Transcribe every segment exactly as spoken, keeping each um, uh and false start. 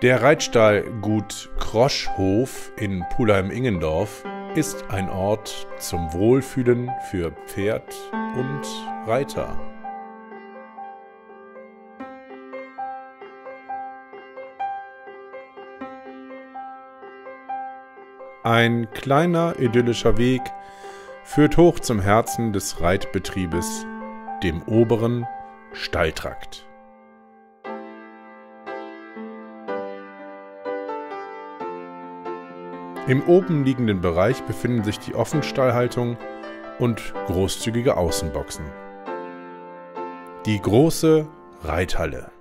Der Reitstall Gut Kroschhof in Pulheim-Ingendorf ist ein Ort zum Wohlfühlen für Pferd und Reiter. Ein kleiner idyllischer Weg führt hoch zum Herzen des Reitbetriebes, dem oberen Stalltrakt. Im oben liegenden Bereich befinden sich die Offenstallhaltung und großzügige Außenboxen. Die große Reithalle.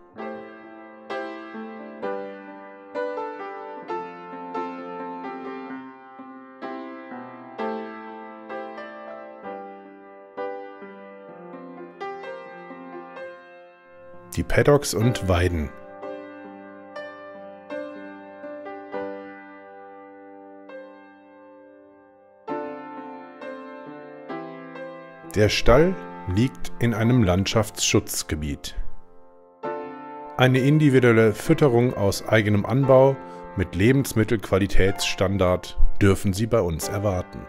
Die Paddocks und Weiden. Der Stall liegt in einem Landschaftsschutzgebiet. Eine individuelle Fütterung aus eigenem Anbau mit Lebensmittelqualitätsstandard dürfen Sie bei uns erwarten.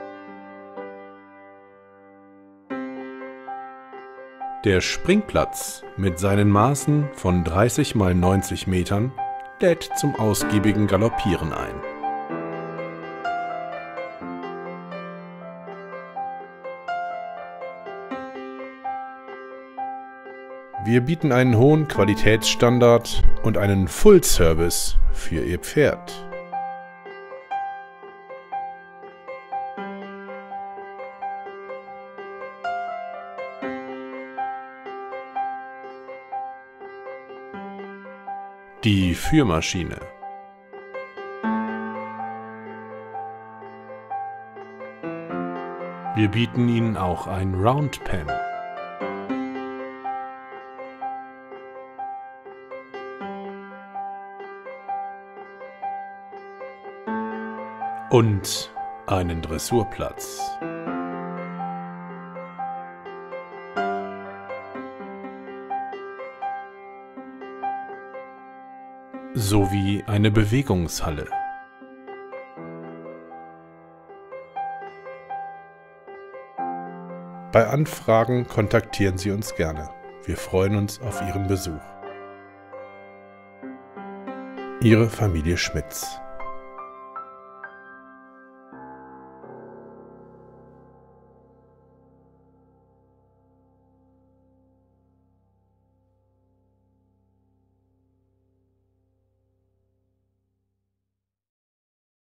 Der Springplatz mit seinen Maßen von dreißig mal neunzig Metern lädt zum ausgiebigen Galoppieren ein. Wir bieten einen hohen Qualitätsstandard und einen Full-Service für Ihr Pferd. Die Führmaschine. Wir bieten Ihnen auch ein Roundpen. Und einen Dressurplatz. Sowie eine Bewegungshalle. Bei Anfragen kontaktieren Sie uns gerne. Wir freuen uns auf Ihren Besuch. Ihre Familie Schmitz.